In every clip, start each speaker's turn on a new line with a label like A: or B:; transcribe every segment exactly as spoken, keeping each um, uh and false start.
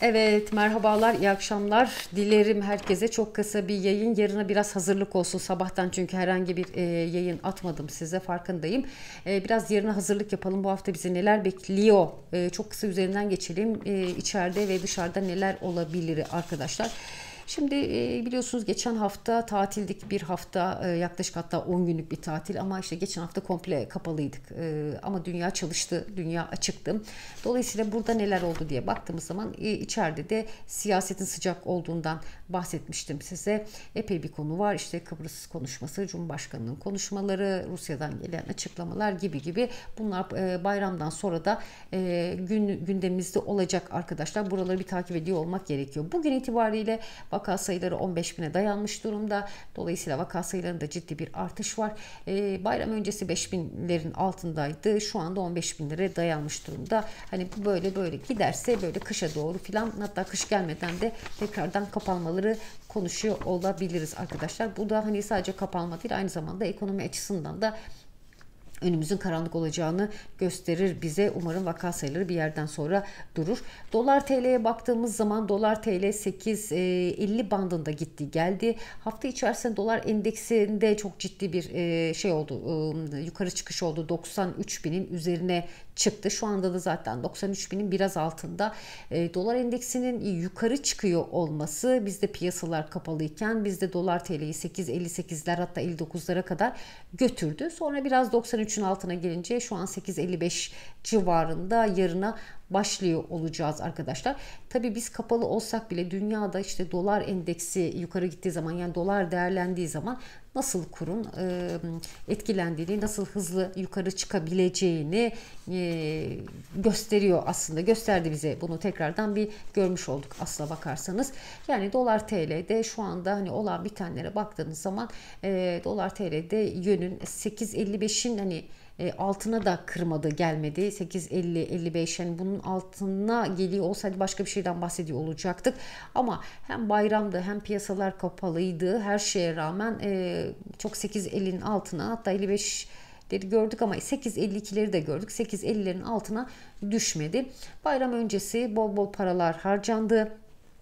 A: Evet, merhabalar, iyi akşamlar. Dilerim herkese çok kısa bir yayın. Yarına biraz hazırlık olsun sabahtan çünkü herhangi bir e, yayın atmadım size farkındayım. E, biraz yarına hazırlık yapalım. Bu hafta bizi neler bekliyor? E, çok kısa üzerinden geçelim. E, içeride ve dışarıda neler olabilir arkadaşlar? Şimdi e, biliyorsunuz geçen hafta tatildik bir hafta e, yaklaşık hatta on günlük bir tatil ama işte geçen hafta komple kapalıydık. E, ama dünya çalıştı, dünya açıktı. Dolayısıyla burada neler oldu diye baktığımız zaman e, içeride de siyasetin sıcak olduğundan bahsetmiştim size. Epey bir konu var. İşte Kıbrıs konuşması, Cumhurbaşkanı'nın konuşmaları, Rusya'dan gelen açıklamalar gibi gibi bunlar e, bayramdan sonra da e, gün gündemimizde olacak arkadaşlar. Buraları bir takip ediyor olmak gerekiyor. Bugün itibariyle vaka sayıları on beş bine dayanmış durumda. Dolayısıyla vaka sayılarında ciddi bir artış var. E, bayram öncesi beş binlerin altındaydı. Şu anda on beş binlere dayanmış durumda. Hani böyle böyle giderse böyle kışa doğru filan, hatta kış gelmeden de tekrardan kapanmaları konuşuyor olabiliriz arkadaşlar. Bu da hani sadece kapanma değil, aynı zamanda ekonomi açısından da önümüzün karanlık olacağını gösterir bize. Umarım vaka sayıları bir yerden sonra durur. Dolar T L'ye baktığımız zaman dolar T L sekiz elli bandında gitti geldi. Hafta içerisinde dolar endeksinde çok ciddi bir şey oldu. Yukarı çıkış oldu. doksan üç binin üzerine çıktı. Şu anda da zaten doksan üç binin biraz altında. E, dolar endeksinin yukarı çıkıyor olması, bizde piyasalar kapalıyken bizde dolar T L'yi sekiz elli sekizler hatta elli dokuzlara kadar götürdü. Sonra biraz doksan üçün altına gelince şu an sekiz elli beş civarında yarına başlıyor olacağız arkadaşlar. Tabii biz kapalı olsak bile dünyada işte dolar endeksi yukarı gittiği zaman, yani dolar değerlendiği zaman nasıl kurun e, etkilendiğini, nasıl hızlı yukarı çıkabileceğini e, gösteriyor aslında. Gösterdi bize, bunu tekrardan bir görmüş olduk aslına bakarsanız. Yani dolar T L'de şu anda hani olan bitenlere baktığınız zaman e, dolar T L'de yönün sekiz elli beşin hani E, altına da kırmadı, gelmedi. sekiz elli elli beş, yani bunun altına geliyor olsaydı başka bir şeyden bahsediyor olacaktık. Ama hem bayramdı hem piyasalar kapalıydı. Her şeye rağmen e, çok sekiz ellinin altına, hatta elli beşleri gördük ama sekiz elli ikileri de gördük. sekiz ellilerin altına düşmedi. Bayram öncesi bol bol paralar harcandı.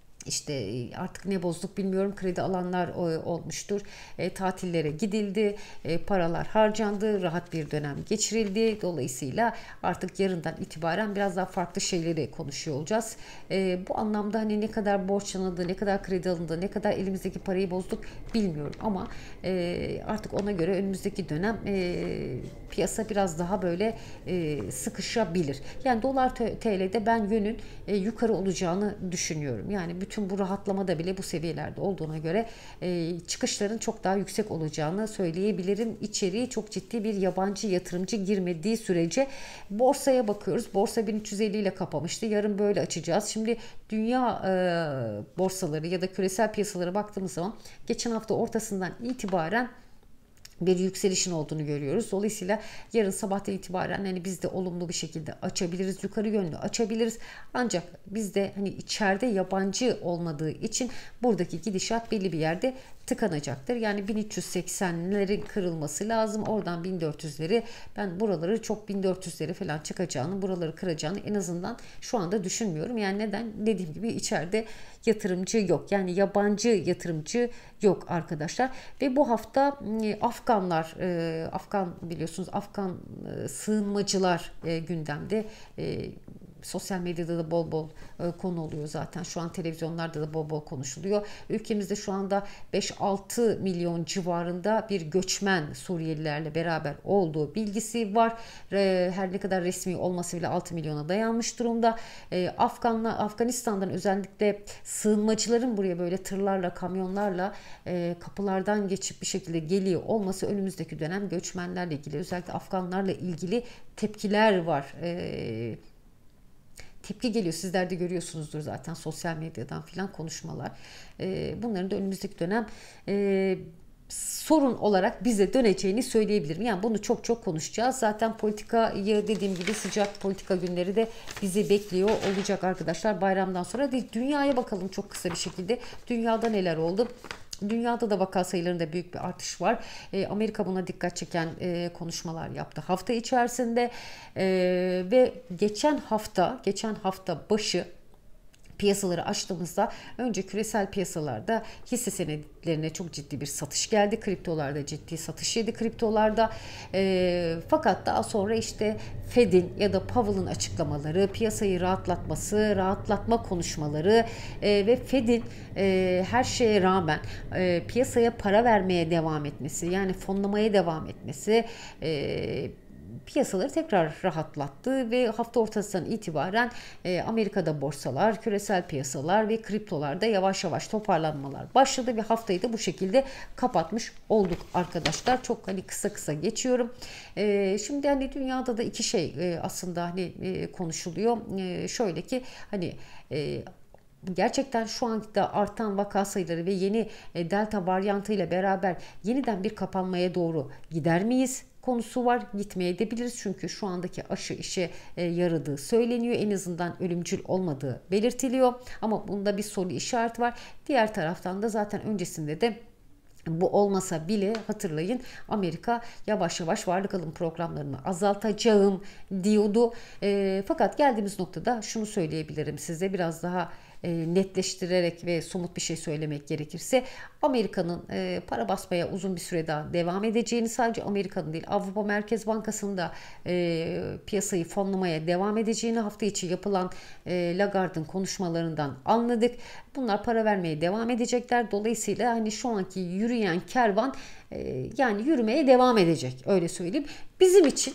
A: İşte artık ne bozduk bilmiyorum, kredi alanlar olmuştur. E, tatillere gidildi, e, paralar harcandı, rahat bir dönem geçirildi. Dolayısıyla artık yarından itibaren biraz daha farklı şeyleri konuşuyor olacağız. E, bu anlamda hani ne kadar borçlanıldı, ne kadar kredi alındı, ne kadar elimizdeki parayı bozduk bilmiyorum ama e, artık ona göre önümüzdeki dönem e, piyasa biraz daha böyle e, sıkışabilir. Yani dolar T L'de ben yönün e, yukarı olacağını düşünüyorum. Yani bütün bu rahatlamada bile bu seviyelerde olduğuna göre e, çıkışların çok daha yüksek olacağını söyleyebilirim. İçeriye çok ciddi bir yabancı yatırımcı girmediği sürece. Borsaya bakıyoruz. Borsa bin üç yüz elli ile kapamıştı. Yarın böyle açacağız. Şimdi dünya e, borsaları ya da küresel piyasalara baktığımız zaman geçen hafta ortasından itibaren bir yükselişin olduğunu görüyoruz. Dolayısıyla yarın sabahtan itibaren hani biz de olumlu bir şekilde açabiliriz. Yukarı yönlü açabiliriz. Ancak bizde hani içeride yabancı olmadığı için buradaki gidişat belli bir yerde tıkanacaktır. Yani bin üç yüz seksenlerin kırılması lazım. Oradan bin dört yüzleri, ben buraları çok bin dört yüzleri falan çıkacağını, buraları kıracağını en azından şu anda düşünmüyorum. Yani neden? Dediğim gibi içeride yatırımcı yok. Yani yabancı yatırımcı yok arkadaşlar. Ve bu hafta Afganlar, Afgan biliyorsunuz, Afgan sığınmacılar gündemde. Sosyal medyada da bol bol e, konu oluyor zaten. Şu an televizyonlarda da bol bol konuşuluyor. Ülkemizde şu anda beş altı milyon civarında bir göçmen Suriyelilerle beraber olduğu bilgisi var. E, her ne kadar resmi olması bile altı milyona dayanmış durumda. E, Afganla, Afganistan'dan özellikle sığınmacıların buraya böyle tırlarla, kamyonlarla e, kapılardan geçip bir şekilde geliyor olması önümüzdeki dönem göçmenlerle ilgili, özellikle Afganlarla ilgili tepkiler var. E, tepki geliyor. Sizler de görüyorsunuzdur zaten sosyal medyadan filan konuşmalar. E, bunların da önümüzdeki dönem e, sorun olarak bize döneceğini söyleyebilirim. Yani bunu çok çok konuşacağız. Zaten politikayı, dediğim gibi, sıcak politika günleri de bizi bekliyor olacak arkadaşlar bayramdan sonra. Dünyaya bakalım çok kısa bir şekilde. Dünyada neler oldu? Dünyada da vaka sayılarında büyük bir artış var. E, Amerika buna dikkat çeken e, konuşmalar yaptı hafta içerisinde e, ve geçen hafta geçen hafta başı piyasaları açtığımızda önce küresel piyasalarda hisse senetlerine çok ciddi bir satış geldi. Kriptolarda ciddi satış yedi kriptolarda. E, fakat daha sonra işte Fed'in ya da Powell'ın açıklamaları, piyasayı rahatlatması, rahatlatma konuşmaları e, ve Fed'in e, her şeye rağmen e, piyasaya para vermeye devam etmesi, yani fonlamaya devam etmesi e, piyasaları tekrar rahatlattı ve hafta ortasından itibaren e, Amerika'da borsalar, küresel piyasalar ve kriptolarda yavaş yavaş toparlanmalar başladı ve haftayı da bu şekilde kapatmış olduk arkadaşlar. Çok hani kısa kısa geçiyorum. E, şimdi hani dünyada da iki şey e, aslında hani e, konuşuluyor. E, şöyle ki hani e, gerçekten şu anda artan vaka sayıları ve yeni delta varyantıyla beraber yeniden bir kapanmaya doğru gider miyiz konusu var. Gitmeye edebiliriz çünkü şu andaki aşı işe yaradığı söyleniyor. En azından ölümcül olmadığı belirtiliyor. Ama bunda bir soru işareti var. Diğer taraftan da zaten öncesinde de bu olmasa bile hatırlayın, Amerika yavaş yavaş varlık alım programlarını azaltacağım diyordu. E, fakat geldiğimiz noktada şunu söyleyebilirim size, biraz daha e, netleştirerek ve somut bir şey söylemek gerekirse Amerika'nın e, para basmaya uzun bir süre daha devam edeceğini, sadece Amerika'nın değil Avrupa Merkez Bankası'nın da e, piyasayı fonlamaya devam edeceğini hafta içi yapılan e, Lagarde'ın konuşmalarından anladık. Bunlar para vermeye devam edecekler. Dolayısıyla hani şu anki yürüyen kervan e, yani yürümeye devam edecek, öyle söyleyeyim. Bizim için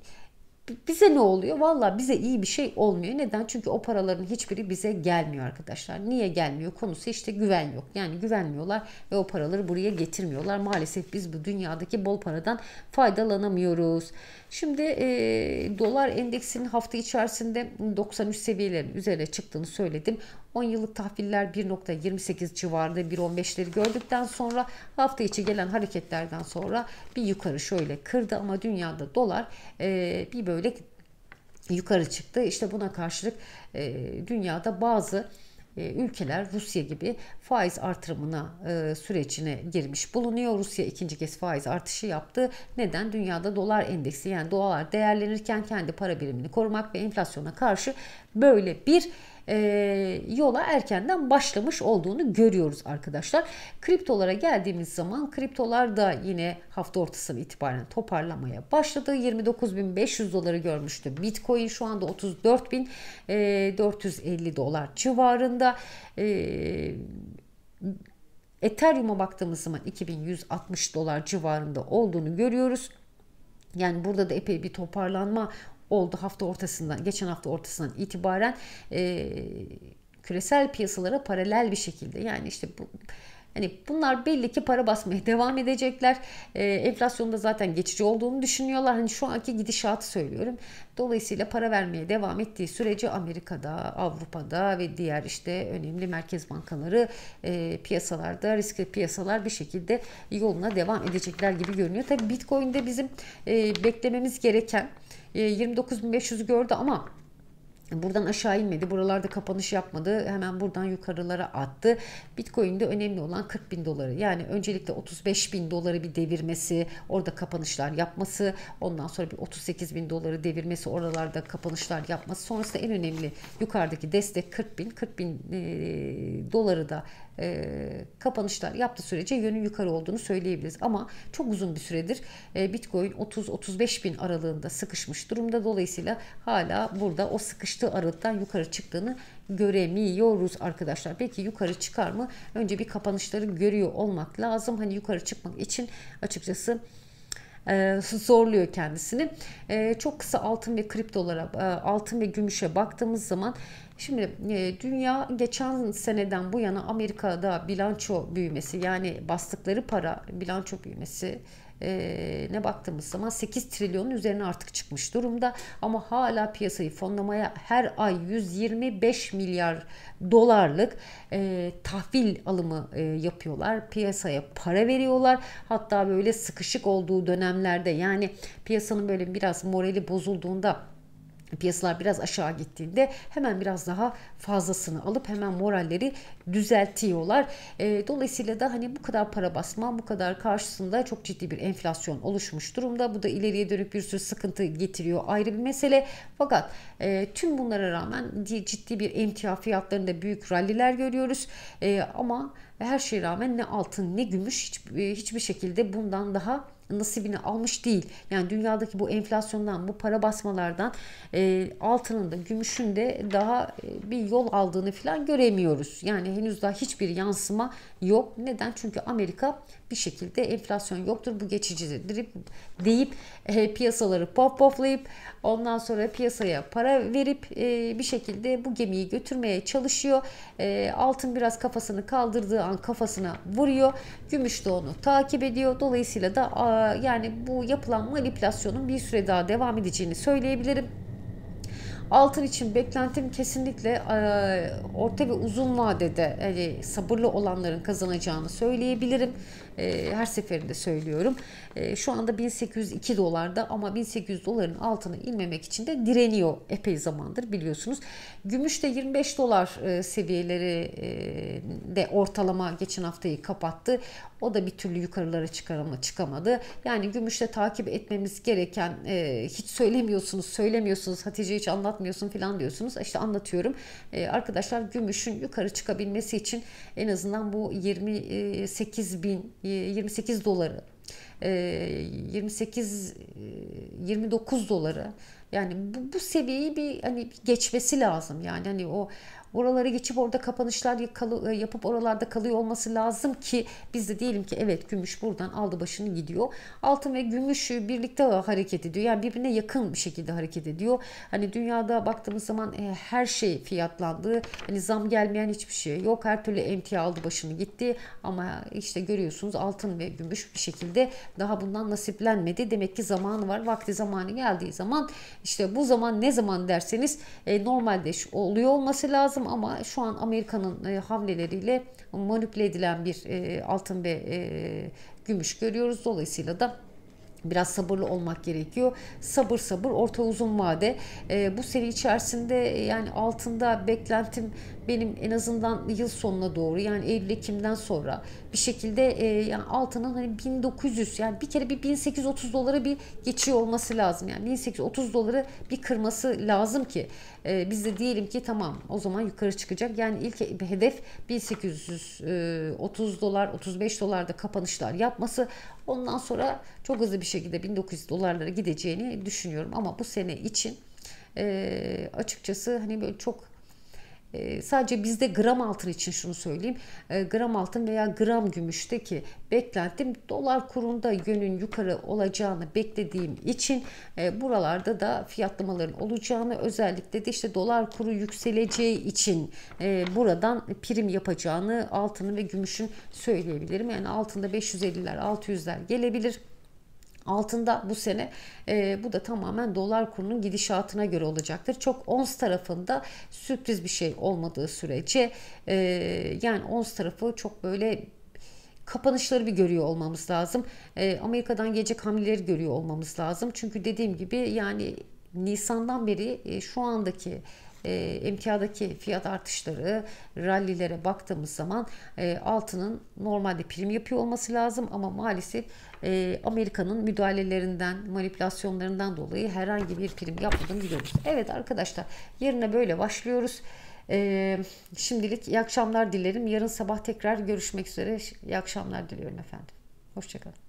A: bize ne oluyor? Valla bize iyi bir şey olmuyor. Neden? Çünkü o paraların hiçbiri bize gelmiyor arkadaşlar. Niye gelmiyor? Konusu işte güven yok. Yani güvenmiyorlar ve o paraları buraya getirmiyorlar. Maalesef biz bu dünyadaki bol paradan faydalanamıyoruz. Şimdi e, dolar endeksinin hafta içerisinde doksan üç seviyelerin üzerine çıktığını söyledim. on yıllık tahviller bir nokta yirmi sekiz civarında, bir on beşleri gördükten sonra hafta içi gelen hareketlerden sonra bir yukarı şöyle kırdı ama dünyada dolar e, bir böyle yukarı çıktı. İşte buna karşılık e, dünyada bazı e, ülkeler Rusya gibi faiz artırımına e, sürecine girmiş bulunuyor. Rusya ikinci kez faiz artışı yaptı. Neden? Dünyada dolar endeksi, yani dolar değerlenirken kendi para birimini korumak ve enflasyona karşı böyle bir E, yola erkenden başlamış olduğunu görüyoruz arkadaşlar. Kriptolara geldiğimiz zaman kriptolar da yine hafta ortasından itibaren toparlamaya başladı. yirmi dokuz bin beş yüz doları görmüştü. Bitcoin şu anda otuz dört bin dört yüz elli dolar civarında. E, Ethereum'a baktığımız zaman iki bin yüz altmış dolar civarında olduğunu görüyoruz. Yani burada da epey bir toparlanma oldu hafta ortasından, geçen hafta ortasından itibaren e, küresel piyasalara paralel bir şekilde, yani işte bu hani bunlar belli ki para basmaya devam edecekler. E, enflasyonda zaten geçici olduğunu düşünüyorlar. Hani şu anki gidişatı söylüyorum. Dolayısıyla para vermeye devam ettiği sürece Amerika'da, Avrupa'da ve diğer işte önemli merkez bankaları e, piyasalarda, riskli piyasalar bir şekilde yoluna devam edecekler gibi görünüyor. Tabii Bitcoin'de bizim e, beklememiz gereken yirmi dokuz bin beş yüzü gördü ama buradan aşağı inmedi. Buralarda kapanış yapmadı. Hemen buradan yukarılara attı. Bitcoin'de önemli olan kırk bin doları. Yani öncelikle otuz beş bin doları bir devirmesi, orada kapanışlar yapması. Ondan sonra bir otuz sekiz bin doları devirmesi, oralarda kapanışlar yapması. Sonrasında en önemli yukarıdaki destek kırk bin. kırk bin e, doları da e, kapanışlar yaptığı sürece yönün yukarı olduğunu söyleyebiliriz. Ama çok uzun bir süredir e, Bitcoin otuz otuz beş bin aralığında sıkışmış durumda. Dolayısıyla hala burada o sıkıştığı aralıktan yukarı çıktığını göremiyoruz arkadaşlar. Peki yukarı çıkar mı? Önce bir kapanışları görüyor olmak lazım. Hani yukarı çıkmak için açıkçası e, zorluyor kendisini. E, çok kısa altın ve kriptolara, e, altın ve gümüşe baktığımız zaman, şimdi e, dünya geçen seneden bu yana Amerika'da bilanço büyümesi, yani bastıkları para bilanço büyümesi e, ne baktığımız zaman sekiz trilyonun üzerine artık çıkmış durumda. Ama hala piyasayı fonlamaya her ay yüz yirmi beş milyar dolarlık e, tahvil alımı e, yapıyorlar. Piyasaya para veriyorlar. Hatta böyle sıkışık olduğu dönemlerde, yani piyasanın böyle biraz morali bozulduğunda, piyasalar biraz aşağı gittiğinde hemen biraz daha fazlasını alıp hemen moralleri düzeltiyorlar. E, dolayısıyla da hani bu kadar para basma, bu kadar karşısında çok ciddi bir enflasyon oluşmuş durumda. Bu da ileriye dönük bir sürü sıkıntı getiriyor, ayrı bir mesele. Fakat e, tüm bunlara rağmen ciddi bir emtia fiyatlarında büyük ralliler görüyoruz. E, ama her şeye rağmen ne altın ne gümüş hiç, hiçbir şekilde bundan daha nasibini almış değil. Yani dünyadaki bu enflasyondan, bu para basmalardan e, altının da gümüşün de daha e, bir yol aldığını falan göremiyoruz. Yani henüz daha hiçbir yansıma yok. Neden? Çünkü Amerika bir şekilde enflasyon yoktur, bu geçicidir deyip e, piyasaları pop poplayıp ondan sonra piyasaya para verip e, bir şekilde bu gemiyi götürmeye çalışıyor. E, altın biraz kafasını kaldırdığı an kafasına vuruyor. Gümüş de onu takip ediyor. Dolayısıyla da a, yani bu yapılan manipülasyonun bir süre daha devam edeceğini söyleyebilirim. Altın için beklentim kesinlikle e, orta ve uzun vadede yani sabırlı olanların kazanacağını söyleyebilirim. E, her seferinde söylüyorum. E, şu anda bin sekiz yüz iki dolarda ama bin sekiz yüz doların altına inmemek için de direniyor epey zamandır biliyorsunuz. Gümüş de yirmi beş dolar e, seviyeleri e, de ortalama geçen haftayı kapattı. O da bir türlü yukarılara çıkarama, çıkamadı. Yani gümüşte takip etmemiz gereken e, hiç söylemiyorsunuz, söylemiyorsunuz, Hatice hiç anlatmıyorsun falan diyorsunuz. İşte anlatıyorum. E, arkadaşlar gümüşün yukarı çıkabilmesi için en azından bu yirmi sekiz bin, yirmi sekiz doları, e, yirmi sekiz yirmi dokuz doları yani bu, bu seviyeyi bir hani geçmesi lazım. Yani hani o oralara geçip orada kapanışlar yapıp oralarda kalıyor olması lazım ki biz de diyelim ki evet gümüş buradan aldı başını gidiyor. Altın ve gümüş birlikte hareket ediyor. Yani birbirine yakın bir şekilde hareket ediyor. Hani dünyada baktığımız zaman e, her şey fiyatlandı. Hani zam gelmeyen hiçbir şey yok. Her türlü emtia aldı başını gitti. Ama işte görüyorsunuz altın ve gümüş bir şekilde daha bundan nasiplenmedi. Demek ki zamanı var. Vakti zamanı geldiği zaman işte bu zaman ne zaman derseniz e, normalde oluyor olması lazım. Ama şu an Amerika'nın e, hamleleriyle manipüle edilen bir e, altın ve e, gümüş görüyoruz. Dolayısıyla da biraz sabırlı olmak gerekiyor. Sabır sabır orta uzun vade. E, bu sene içerisinde yani altında beklentim benim en azından yıl sonuna doğru yani Eylül-Ekim'den sonra bir şekilde e, yani altının hani bin dokuz yüz yani bir kere bir bin sekiz yüz otuz dolara bir geçiyor olması lazım. Yani bin sekiz yüz otuz doları bir kırması lazım ki e, biz de diyelim ki tamam o zaman yukarı çıkacak. Yani ilk hedef bin sekiz yüz otuz dolar otuz beş dolarda kapanışlar yapması. Ondan sonra çok hızlı bir şekilde bin dokuz yüz dolarlara gideceğini düşünüyorum. Ama bu sene için e, açıkçası hani böyle çok e, sadece bizde gram altın için şunu söyleyeyim. E, gram altın veya gram gümüşteki beklentim dolar kurunda yönün yukarı olacağını beklediğim için e, buralarda da fiyatlamaların olacağını özellikle de işte dolar kuru yükseleceği için e, buradan prim yapacağını altının ve gümüşün söyleyebilirim. Yani altında beş yüz elliler altı yüzler gelebilir. Altında bu sene e, bu da tamamen dolar kurunun gidişatına göre olacaktır. Çok ons tarafında sürpriz bir şey olmadığı sürece e, yani ons tarafı çok böyle kapanışları bir görüyor olmamız lazım. E, Amerika'dan gelecek hamleleri görüyor olmamız lazım. Çünkü dediğim gibi yani Nisan'dan beri e, şu andaki e, emtiadaki fiyat artışları, rallilere baktığımız zaman e, altının normalde prim yapıyor olması lazım ama maalesef e, Amerika'nın müdahalelerinden, manipülasyonlarından dolayı herhangi bir prim yapmadığını biliyoruz. Evet arkadaşlar, yarına böyle başlıyoruz. E, şimdilik iyi akşamlar dilerim. Yarın sabah tekrar görüşmek üzere. İyi akşamlar diliyorum efendim. Hoşçakalın.